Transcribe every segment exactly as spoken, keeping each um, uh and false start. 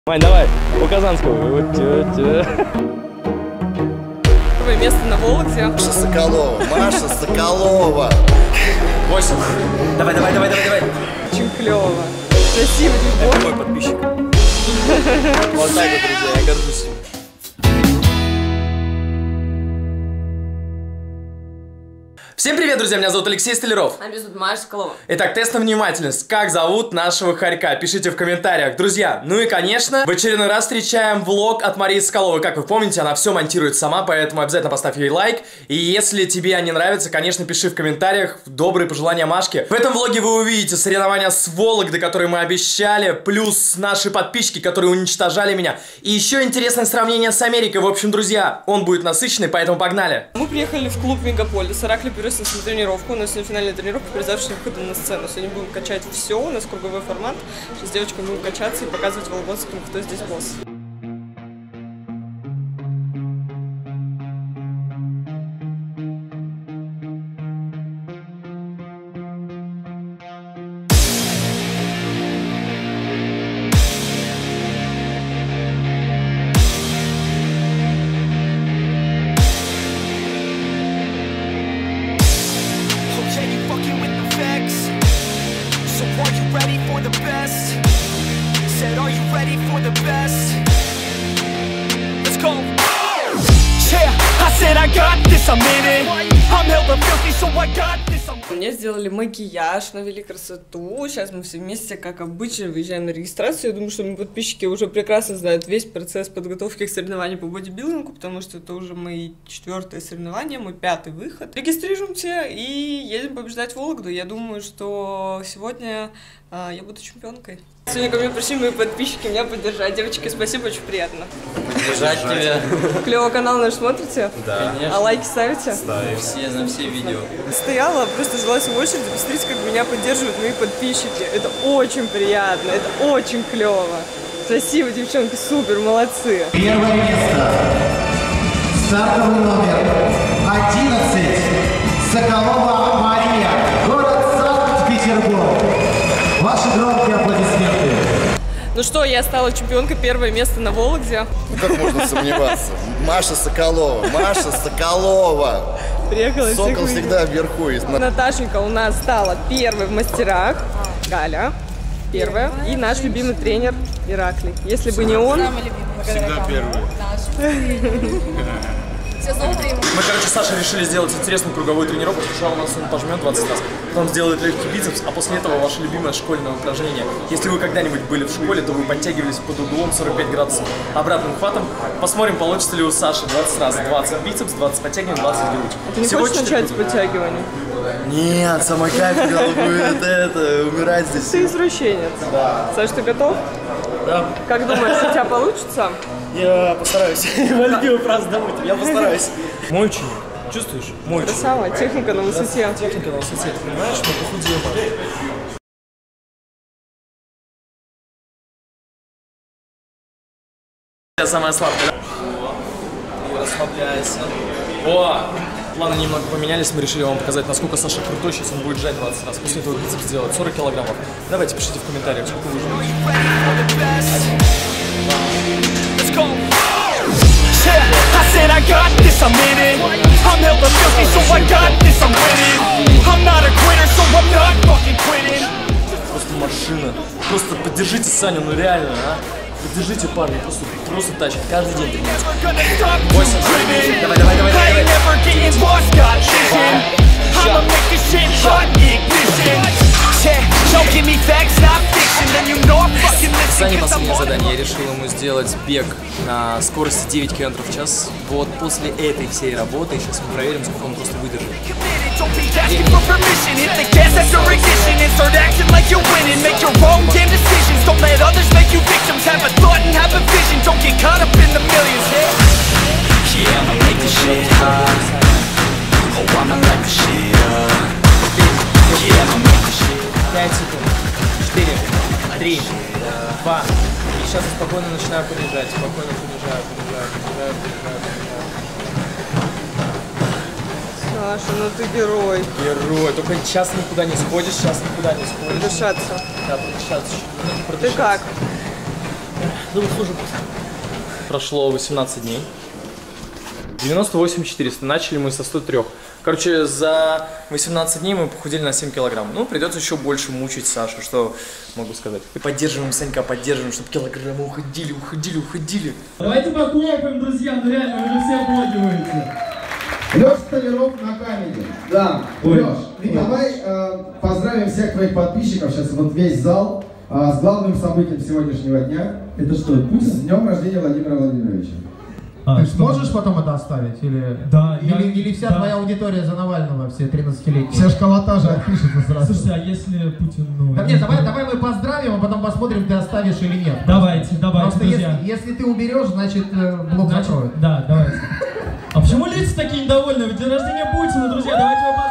Вань, давай, по Казанскому. Первое место на Вологде. Маша Соколова, Маша Соколова. восемь. Давай, давай, давай, давай, давай. Очень клево. Красивый дебют. Это мой подписчик. Вот так вот, друзья, я горжусь. Всем привет, друзья, меня зовут Алексей Столяров. А меня зовут Маша Соколова. Итак, тест на внимательность. Как зовут нашего хорька? Пишите в комментариях. Друзья, ну и, конечно, в очередной раз встречаем влог от Марии Соколовой. Как вы помните, она все монтирует сама, поэтому обязательно поставь ей лайк. И если тебе они нравятся, конечно, пиши в комментариях добрые пожелания Машке. В этом влоге вы увидите соревнования с Вологды, которые мы обещали, плюс наши подписчики, которые уничтожали меня. И еще интересное сравнение с Америкой. В общем, друзья, он будет насыщенный, поэтому погнали. Мы приехали в клуб Мегаполис. Иракли берется на тренировку. У нас сегодня финальная тренировка перед завтрашним выходом на сцену. Сегодня будем качать все. У нас круговой формат. Сейчас с девочками будем качаться и показывать вологодским, кто здесь босс. Мне сделали макияж, навели красоту. Сейчас мы все вместе, как обычно, выезжаем на регистрацию. Я думаю, что мои подписчики уже прекрасно знают весь процесс подготовки к соревнованию по бодибилдингу, потому что это уже мои четвертое соревнование, мой пятый выход. Регистрируемся и едем побеждать Вологду. Я думаю, что сегодня а, я буду чемпионкой. Сегодня ко мне пришли мои подписчики меня поддержать. Девочки, спасибо, очень приятно. Поддержать тебя. Клево, канал наш смотрите? Да. Конечно. А лайки ставите? Ставим. Все на все видео. Стояла, просто ждалась в очереди, посмотрите, как меня поддерживают мои подписчики. Это очень приятно, это очень клево. Спасибо, девчонки, супер, молодцы. Первое место. Стартовый номер одиннадцать. Соколова Мария. Город Санкт-Петербург. Ваши громкие аплодисменты. Ну что, я стала чемпионкой, первое место на Вологде. Ну как можно сомневаться? Маша Соколова, Маша Соколова. Приехала. Сокол всегда вверху. Наташенька у нас стала первой в мастерах. Галя первая. И наш любимый тренер Иракли. Если бы не он... Всегда первый. Мы, короче, с Сашей решили сделать интересную круговую тренировку. Сначала у нас он пожмет двадцать раз, потом сделает легкий бицепс, а после этого ваше любимое школьное упражнение. Если вы когда-нибудь были в школе, то вы подтягивались под углом сорок пять градусов обратным хватом. Посмотрим, получится ли у Саши двадцать раз. двадцать бицепс, двадцать подтягиваний, двадцать грудь. Ты не Всего хочешь начать с подтягиваний? Нет, самый кайф, когда будет это, умирать здесь. Ты извращенец. Да. Саш, ты готов? Да. Как думаешь, у тебя получится? Я постараюсь. Вальдиву фразу домой. Я постараюсь. Мой ученик. Чувствуешь? Мой ученик. Красава, техника на высоте. Техника на высоте. Ты понимаешь, мы похудеем. Я самая слабая. Расслабляйся. О! Планы немного поменялись, мы решили вам показать, насколько Саша крутой. Сейчас он будет жать двадцать раз. После этого бицепс сделать сорок килограммов. Давайте, пишите в комментариях, сколько вы жмете. Просто машина. Просто поддержите Саню, ну реально, а? Поддержите парня, просто, просто тачка, каждый день тренируется. восемь. Давай, давай, давай, давай, Сане последнее задание. Я решил ему сделать бег на скорости девять километров в час. Вот после этой всей работы, сейчас мы проверим, сколько он просто выдержит. пять секунд. четыре, три, два. И сейчас я спокойно начинаю понижать. Спокойно понижаю, понижаю, понижаю, понижаю, понижаю. Саша, ну ты герой. Герой. Только сейчас никуда не сходишь, сейчас никуда не сходишь. Продышаться. Да, продышаться. Ты как? Прошло восемнадцать дней. девяносто восемь четыреста. Начали мы со ста трёх. Короче, за восемнадцать дней мы похудели на семь килограмм. Ну, придется еще больше мучить Сашу, что могу сказать. И поддерживаем Санька, поддерживаем, чтобы килограммы уходили, уходили, уходили. Давайте похлопаем, друзья, ну реально, вы же все аплодируете. Лёш Столяров на камере. Да, Лёш, давай э, поздравим всех твоих подписчиков, сейчас вот весь зал, э, с главным событием сегодняшнего дня. Это что, Путин? С днем рождения Владимира Владимировича. А, Ты что? сможешь потом это оставить? Или, Да, или, я- или вся да. твоя аудитория за Навального, все тринадцатилетние? Вся шкала та же отпишется сразу. Слушайте, а если Путин, ну... Да нет, давай, давай мы поздравим, а потом посмотрим, ты оставишь или нет. Давайте, давайте, Просто друзья. если, если ты уберешь, значит э, блок Значит, закроют. да, давайте. А почему лица такие недовольные? Ведь день рождения Путина, друзья, давайте его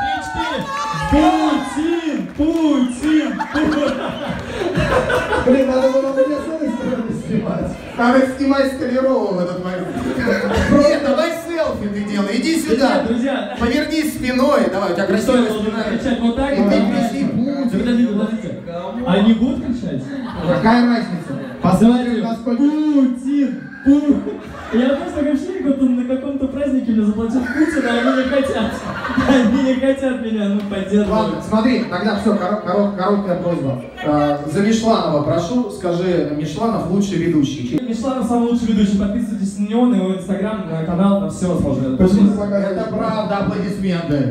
поздравим. три-четыре. Путин! Путин! Путин! Блин, надо было мне с этой стороны снимать. Надо снимать Столярова в этот момент. Нет, давай селфи ты делай, иди сюда. Друзья, Повернись спиной, давай, у тебя красивая Что, спина. кричать вот так? И вот ты так? кричи, Путин. Подождите, подождите. А они будут кричать? Какая разница? Посмотрим, насколько... Путин! Путин! Я просто как ощущение, как будто на каком-то празднике мне заплатят Путин, а они не хотят. Они не хотят меня, ну, поддерживать. Ладно, смотри, тогда все, корот, корот, короткая просьба. А, за Мишланова прошу, скажи, Мишланов лучший ведущий. Мишланов самый лучший ведущий, подписывайтесь на него, на его инстаграм, на канал, на все возможное. Это правда, аплодисменты.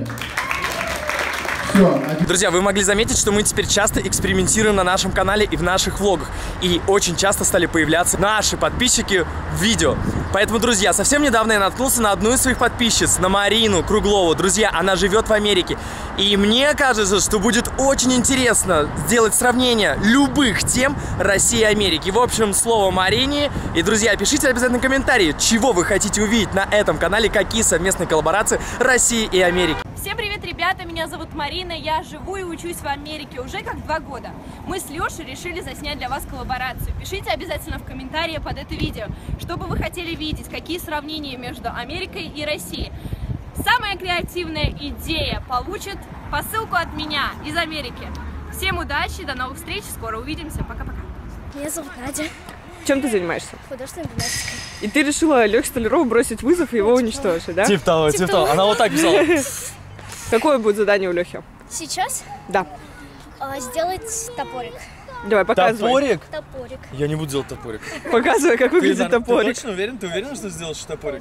Все, Друзья, вы могли заметить, что мы теперь часто экспериментируем на нашем канале и в наших влогах. И очень часто стали появляться наши подписчики в видео. Поэтому, друзья, совсем недавно я наткнулся на одну из своих подписчиц, на Марину Круглову. Друзья, она живет в Америке. И мне кажется, что будет очень интересно сделать сравнение любых тем России и Америки. В общем, слово Марине. И, друзья, пишите обязательно комментарии, чего вы хотите увидеть на этом канале, какие совместные коллаборации России и Америки. Всем привет, ребята, меня зовут Марина, я живу и учусь в Америке уже как два года. Мы с Лешей решили заснять для вас коллаборацию. Пишите обязательно в комментарии под это видео, что бы вы хотели видеть, какие сравнения между Америкой и Россией. Самая креативная идея получит посылку от меня из Америки. Всем удачи, до новых встреч, скоро увидимся, пока-пока. Меня зовут Надя, Чем ты занимаешься? художественная гимнастика. И ты решила Лёхе Столярову бросить вызов и его уничтожить, да? Типа того, типа того. Она вот так писала. Какое будет задание у Лёхи? Сейчас Да. а, сделать топорик. Давай, показывай. Топорик? Топорик. Я не буду делать топорик. Показывай, как выглядит Ты, топорик. Ты точно уверен? Ты уверена, что сделаешь топорик?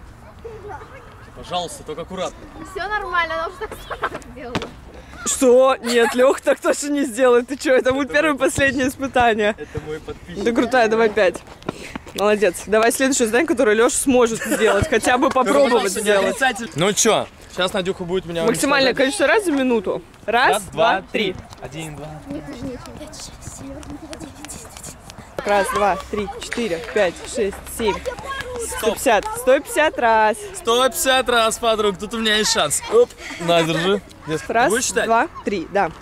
Пожалуйста, только аккуратно. Все нормально, она уже так сама сделала. Что? Нет, Лёх так точно не сделает. Ты что, это будет первое и последнее испытание. Это мой подписчик. Ты крутая, давай пять. Молодец. Давай следующее задание, которое Лёша сможет сделать. Хотя бы попробовать сделать. Ну чё, сейчас Надюха будет меня Максимальное уничтожать. количество раз за минуту. Раз, Раз, два, три. Один, два. Мне тоже нечего. пять, шесть, семь, восемь, девять, десять. Раз, два, три, четыре, пять, шесть, семь. сто пятьдесят. сто пятьдесят раз. сто пятьдесят раз, подруг, тут у меня есть шанс. Оп, на, держи. Ты Раз, будешь считать? два, три, да.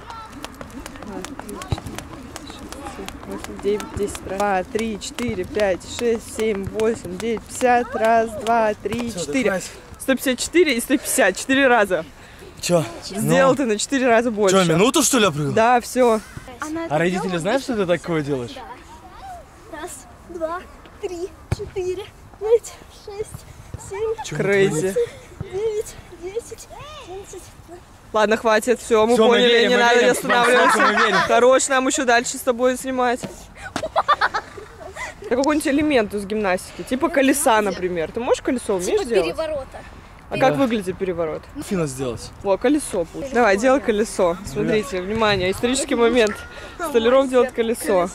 восемь, девять, десять, два, три, четыре, пять, шесть, семь, восемь, девять, пятьдесят, раз, два, три, Всё, четыре. давай. сто пятьдесят четыре и сто пятьдесят, четыре раза. Чё? Сделал ты на четыре раза больше. Чё, минуту что ли опрыгнул? Да, все. А родители знают, что ты такое делаешь? Раз, два, три, четыре, пять, шесть, семь, Крейзи. девять, десять, одиннадцать. Ладно, хватит, все, мы Всё, мы поняли, верим, не мы надо верим. останавливаться. Мы верим. Хорош, нам еще дальше с тобой снимать. Это какой-нибудь элемент из гимнастики, типа колеса, например. Ты можешь колесо умеешь Типа делать? переворота. А как выглядит переворот? Фина сделать. Во, колесо. пусть. Давай, делай колесо. Смотрите, внимание, исторический момент. Столяров делает колесо.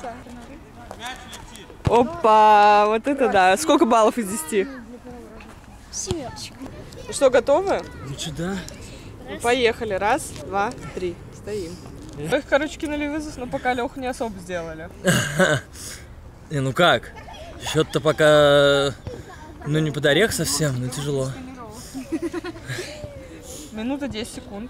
Опа, вот это да. Сколько баллов из десяти? Семерочка. Ну что, готовы? Ну чё, да? Ну, поехали. Раз, два, три. Стоим. Мы их, короче, кинули вызов, но пока Леху не особо сделали. Не, ну как? Счет-то пока, ну не под орех совсем, но тяжело. Минута десять секунд.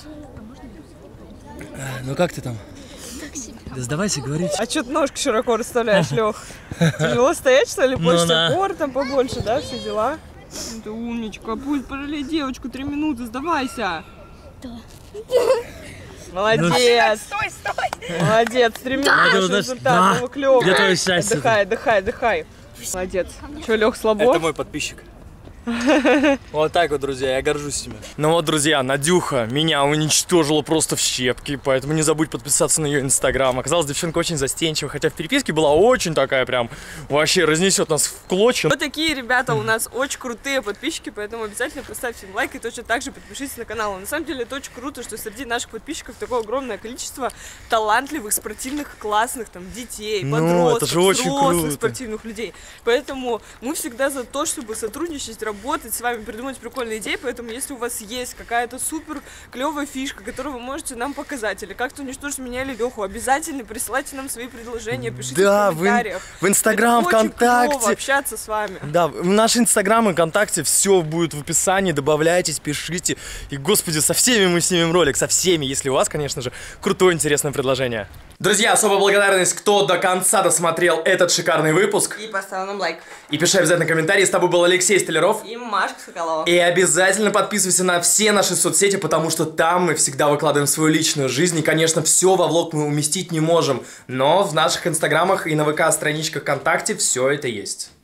Ну как ты там? Да сдавайся, говорить. А что ты ножки широко расставляешь, Лех? Тяжело стоять, что ли? Ну Больше да. опор там побольше, да, все дела? Ну ты умничка, пусть пожалей девочку, три минуты, сдавайся. Молодец. Стой, стой. Молодец. Стремись Да. к Да. результату. Клево. Где твое счастье? Отдыхай, отдыхай, отдыхай. Молодец. Че, Лех, слабо? Это мой подписчик. Вот так вот, друзья, я горжусь ими. Ну вот, друзья, Надюха меня уничтожила просто в щепки, поэтому не забудь подписаться на ее инстаграм. Оказалось, девчонка очень застенчива, хотя в переписке была очень такая прям, вообще разнесет нас в клочья. Вот такие ребята у нас очень крутые подписчики, поэтому обязательно поставьте им лайк и точно так же подпишитесь на канал. На самом деле это очень круто, что среди наших подписчиков такое огромное количество талантливых, спортивных, классных там детей, Ну, подростков, это же очень взрослых круто. спортивных людей. Поэтому мы всегда за то, чтобы сотрудничать, работать с вами, придумать прикольные идеи, поэтому если у вас есть какая-то супер клевая фишка, которую вы можете нам показать, или как-то уничтожить меня или Леху, обязательно присылайте нам свои предложения, пишите Да, в в ин- комментариях. в Инстаграм, Это очень ВКонтакте. клево общаться с вами. Да, в наш инстаграм и ВКонтакте все будет в описании, добавляйтесь, пишите. И, господи, со всеми мы снимем ролик, со всеми, если у вас, конечно же, крутое, интересное предложение. Друзья, особая благодарность, кто до конца досмотрел этот шикарный выпуск. И поставил нам лайк. И пиши обязательно комментарии. С тобой был Алексей Столяров. И Машка Соколова. И обязательно подписывайся на все наши соцсети, потому что там мы всегда выкладываем свою личную жизнь. И, конечно, все во влог мы уместить не можем. Но в наших инстаграмах и на ВК страничках ВКонтакте все это есть.